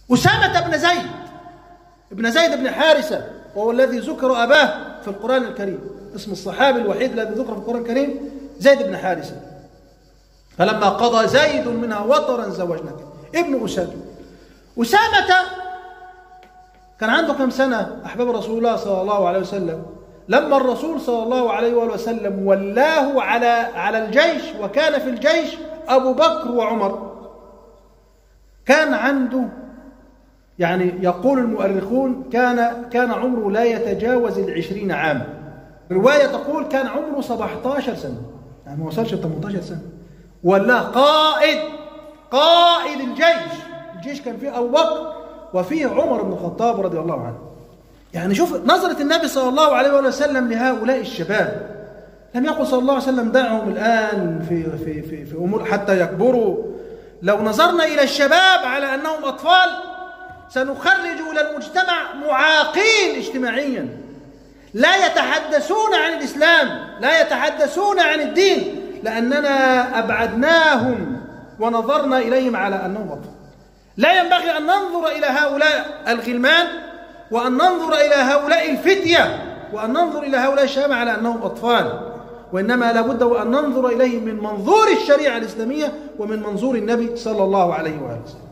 أسامة بن زيد ابن زيد بن حارثة، وهو الذي ذكر أباه في القرآن الكريم، اسم الصحابي الوحيد الذي ذكر في القرآن الكريم زيد بن حارثة. فلما قضى زيد منها وطرا زوجناك، ابن أسامة. أسامة كان عنده كم سنة أحباب رسول الله صلى الله عليه وسلم لما الرسول صلى الله عليه وسلم ولاه على الجيش، وكان في الجيش أبو بكر وعمر. كان عنده، يعني يقول المؤرخون كان عمره لا يتجاوز 20 عاما. رواية تقول كان عمره 17 سنة، يعني ما وصلش 18 سنة. ولا قائد الجيش كان فيه أبو بكر وفيه عمر بن الخطاب رضي الله عنه. يعني شوف نظرة النبي صلى الله عليه وسلم لهؤلاء الشباب. لم يقل صلى الله عليه وسلم دعهم الآن في أمور حتى يكبروا. لو نظرنا إلى الشباب على أنهم أطفال سنخرج إلى المجتمع معاقين اجتماعيا، لا يتحدثون عن الإسلام، لا يتحدثون عن الدين، لأننا أبعدناهم ونظرنا إليهم على أنهم أطفال. لا ينبغي أن ننظر إلى هؤلاء الغلمان وأن ننظر إلى هؤلاء الفتية وأن ننظر إلى هؤلاء الشباب على أنهم أطفال، وإنما لابد وأن ننظر إليهم من منظور الشريعة الإسلامية ومن منظور النبي صلى الله عليه وآله وسلم.